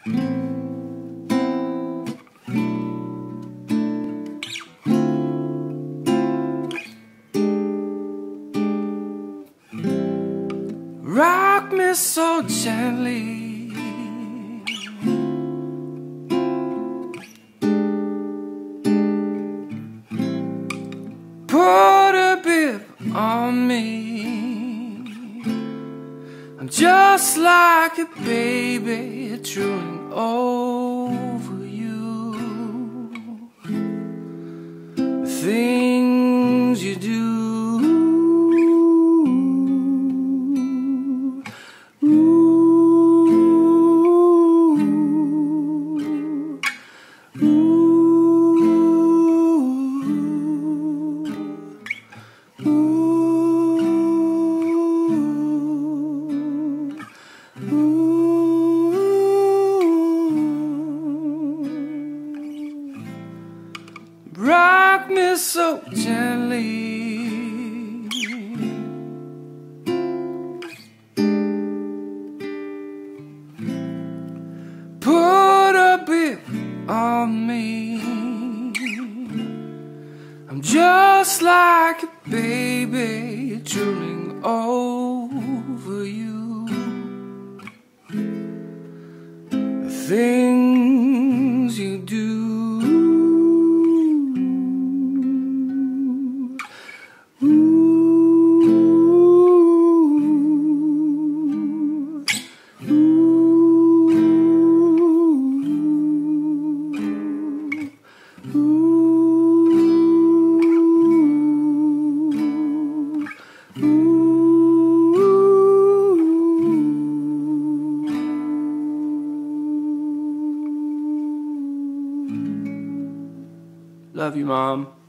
Rock me so gently, put a bib on me. I'm just like a baby drooling over you. The things you do, rock me so gently, put a bib on me. I'm just like a baby drooling over you. The things you do, love you, Mom.